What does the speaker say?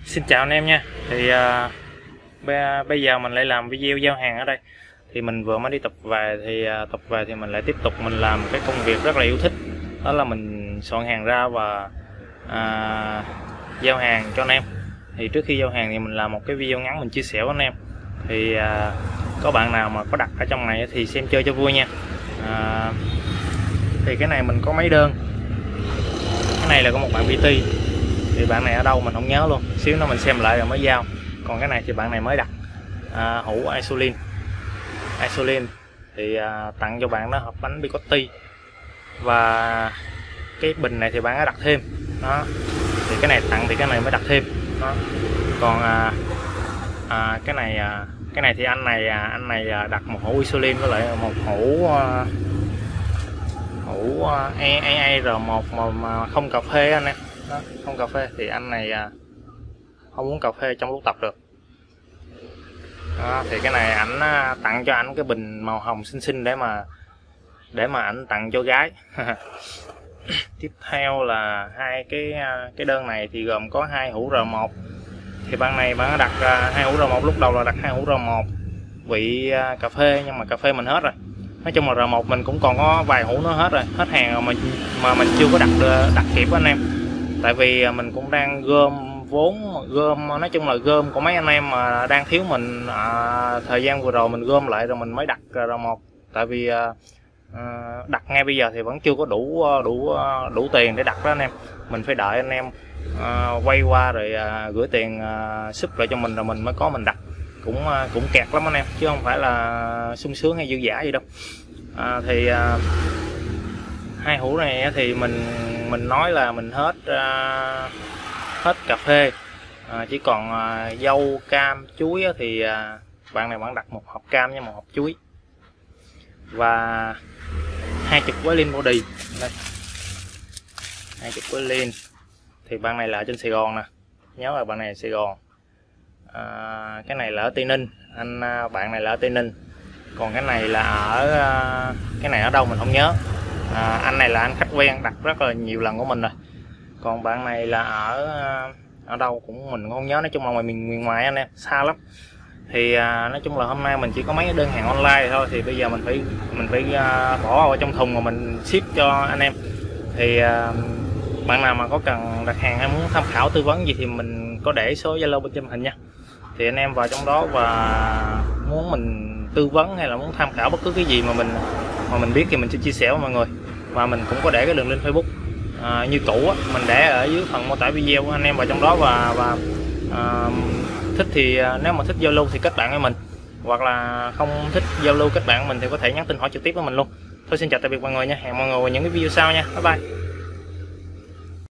Xin chào anh em nha. Thì bây giờ mình lại làm video giao hàng ở đây. Thì mình vừa mới đi tập về, tập về thì mình lại tiếp tục mình làm cái công việc rất là yêu thích. Đó là mình soạn hàng ra và giao hàng cho anh em. Thì trước khi giao hàng thì mình làm một cái video ngắn mình chia sẻ với anh em. Thì có bạn nào mà có đặt ở trong này thì xem chơi cho vui nha. Thì cái này mình có mấy đơn. Cái này là có một bạn PT. Thì bạn này ở đâu mình không nhớ luôn, xíu nữa mình xem lại rồi mới giao. Còn cái này thì bạn này mới đặt hũ isolin thì tặng cho bạn đó hộp bánh bicotti, và cái bình này thì bạn đã đặt thêm đó. Thì cái này tặng thì cái này mới đặt thêm đó. Còn cái này thì anh này đặt một hũ isolin với lại một hũ EAR1 mà không cà phê anh em. Đó, không cà phê thì anh này không uống cà phê trong lúc tập được đó. Thì cái này ảnh tặng cho ảnh cái bình màu hồng xinh xinh để mà ảnh tặng cho gái. Tiếp theo là hai cái đơn này thì gồm có 2 hũ R1. Thì ban này bạn đặt 2 hũ R1, lúc đầu là đặt 2 hũ R1 vị cà phê, nhưng mà cà phê mình hết rồi. Nói chung là R1 mình cũng còn có vài hũ nữa hết rồi, hết hàng rồi mà mình chưa có đặt kịp anh em. Tại vì mình cũng đang gom vốn, nói chung là gom của mấy anh em mà đang thiếu mình. Thời gian vừa rồi mình gom lại rồi mình mới đặt R1. Tại vì đặt ngay bây giờ thì vẫn chưa có đủ tiền để đặt đó anh em. Mình phải đợi anh em quay qua rồi gửi tiền sub lại cho mình rồi mình mới có mình đặt. Cũng kẹt lắm anh em, chứ không phải là sung sướng hay dư dả gì đâu. Thì 2 hũ này thì mình nói là mình hết cà phê, chỉ còn dâu, cam, chuối thì bạn này bạn đặt một hộp cam với một hộp chuối và 20 gói Lean Body. Đây, 20 gói Lean. Thì bạn này là ở trên Sài Gòn nè, nhớ là bạn này ở Sài Gòn. Cái này là ở Tây Ninh, bạn này là ở Tây Ninh. Còn cái này là cái này ở đâu mình không nhớ. Anh này là anh khách quen đặt rất là nhiều lần của mình rồi. Còn bạn này là ở đâu cũng mình không nhớ. Nói chung là ngoài miền ngoài anh em, xa lắm. Thì nói chung là hôm nay mình chỉ có mấy đơn hàng online thôi. Thì bây giờ mình phải bỏ vào trong thùng mà mình ship cho anh em. Thì bạn nào mà có cần đặt hàng hay muốn tham khảo tư vấn gì thì mình có để số Zalo bên trên màn hình nha. Thì anh em vào trong đó và muốn mình tư vấn hay là muốn tham khảo bất cứ cái gì mà mình biết thì mình sẽ chia sẻ với mọi người. Và mình cũng có để cái đường link Facebook như cũ á, mình để ở dưới phần mô tả video của anh em vào trong đó. Và thích thì nếu mà thích giao lưu thì kết bạn với mình, hoặc là không thích giao lưu kết bạn với mình thì có thể nhắn tin hỏi trực tiếp với mình luôn. Thôi xin chào tạm biệt mọi người nha, hẹn mọi người vào những cái video sau nha, bye bye.